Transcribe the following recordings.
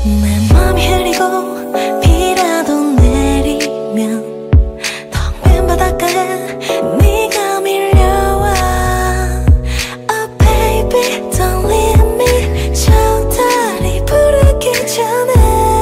내 맘이 흐리고 비라도 내리면 텅 빈 바닷가에 네가 밀려와. Oh baby don't leave me. 저 달이 부르기 전에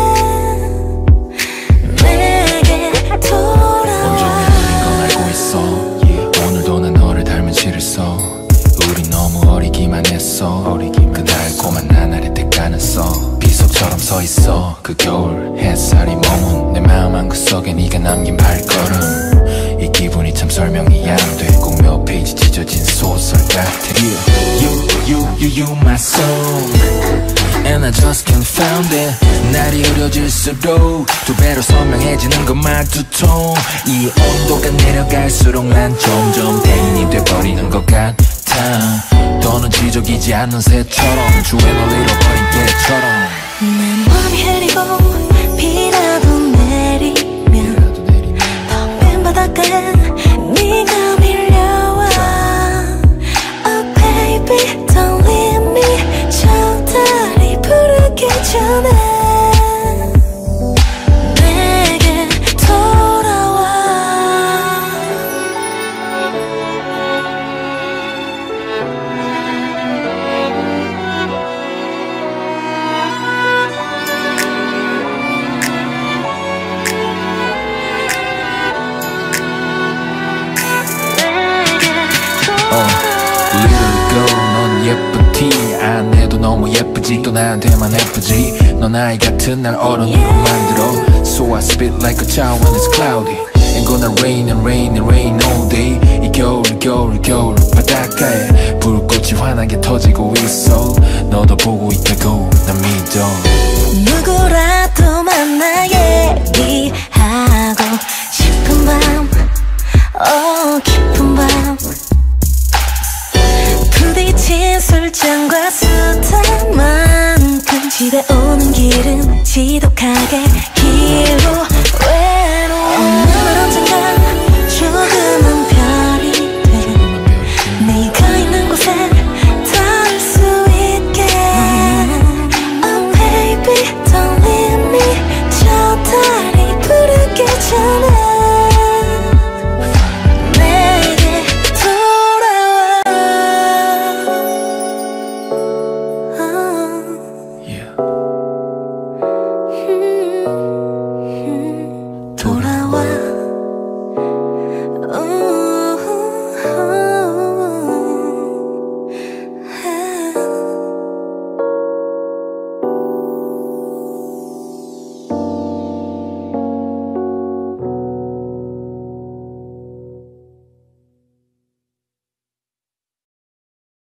내게 돌아와. 온종일 흐린 건 알고 있어. 오늘도 난 너를 닮은 시를 써. 우리 너무 어리기만 했어. 그 달콤한 나날의 대가는 써. 비석처럼 서 있어. 그 겨울 햇살이 머문 내 마음 한구 속에 네가 남긴 발걸음. 이 기분이 참 설명이 안 돼. 꼭 몇 페이지 찢어진 소설 같아. You my song And I just can't find it. 날이 흐려질수록 두 배로 선명해지는 것만 두통. 이 온도가 내려갈수록 난 점점 대인이 돼버리는 것 같아. 더는 지적이지 않는 새처럼 주에 널 잃어버린 때처럼. 내 맘이 흐리고 비라도 내리면 텅 빈 바닷가에 네가 밀려와. Oh baby don't leave me. 저 달이 부르기 전에 내게 돌아와. Little girl 넌 예쁘지. 안 해도 너무 예쁘지. 또 나한테만 예쁘지. 넌 아이 같은 날 어른으로 만들어. So I spit like a child when it's cloudy. Ain't gonna rain and rain and rain all day. 이 겨울 바닷가에 불꽃이 환하게 터지고 있어. 너도 보고 있다고 난 믿어. 누구라도 만나 얘기하고 싶은 밤 깊은 밤 부딪힌 술잔과 수다만큼 집에 오는 길은 지독하게